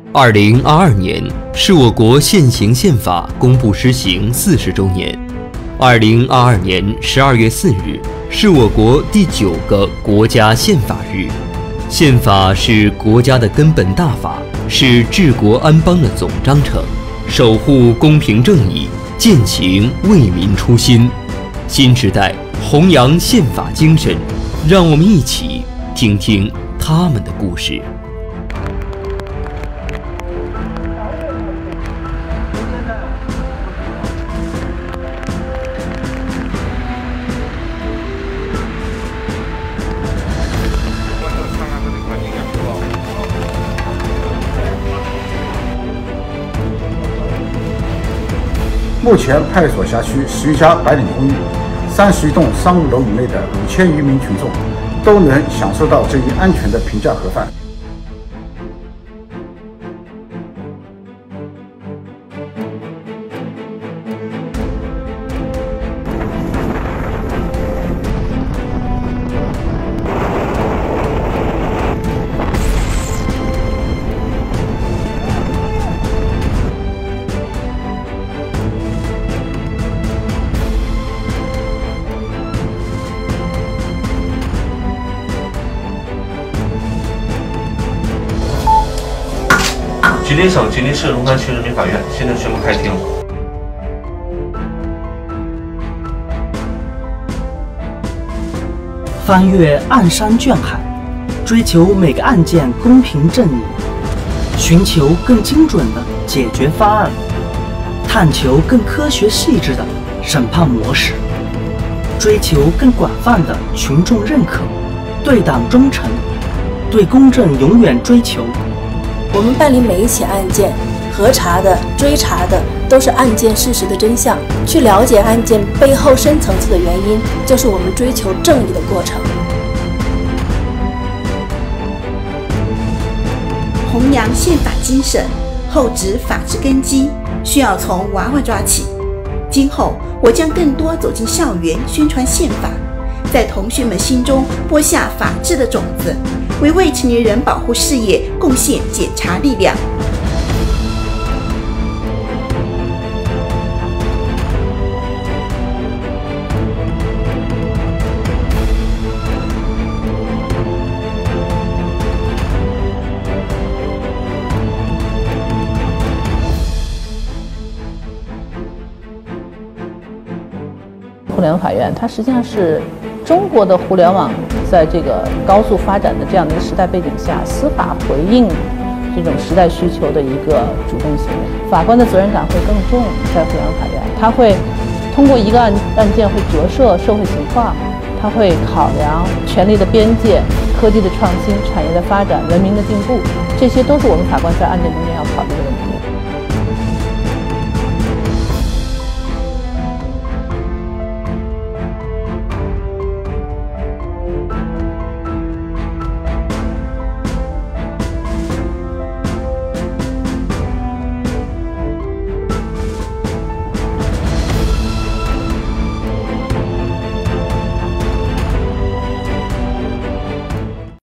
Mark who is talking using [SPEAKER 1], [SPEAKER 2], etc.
[SPEAKER 1] 2022年是我国现行宪法公布施行40周年。2022年12月4日是我国第9个国家宪法日。宪法是国家的根本大法，是治国安邦的总章程，守护公平正义，践行为民初心。新时代弘扬宪法精神，让我们一起听听他们的故事。
[SPEAKER 2] 目前派出所辖区10余家白领公寓、31栋商务楼以内的5000余名群众，都能享受到这一安全的平价盒饭。
[SPEAKER 3] 吉林省吉林市龙潭区人民法院现在宣布开庭。
[SPEAKER 4] 翻越案山卷海，追求每个案件公平正义，寻求更精准的解决方案，探求更科学细致的审判模式，追求更广泛的群众认可，对党忠诚，对公正永远追求。
[SPEAKER 5] 我们办理每一起案件，核查的、追查的都是案件事实的真相，去了解案件背后深层次的原因，就是我们追求正义的过程。
[SPEAKER 6] 弘扬宪法精神，厚植法治根基，需要从娃娃抓起。今后我将更多走进校园，宣传宪法，在同学们心中播下法治的种子，为未成年人保护事业贡献检察力量。
[SPEAKER 7] 互联网法院，它实际上是中国的互联网在这个高速发展的这样的一个时代背景下，司法回应这种时代需求的一个主动行为。法官的责任感会更重，在互联网法院，他会通过一个案件会折射社会情况，他会考量权力的边界、科技的创新、产业的发展、文明的进步，这些都是我们法官在案件中间要考虑的问题。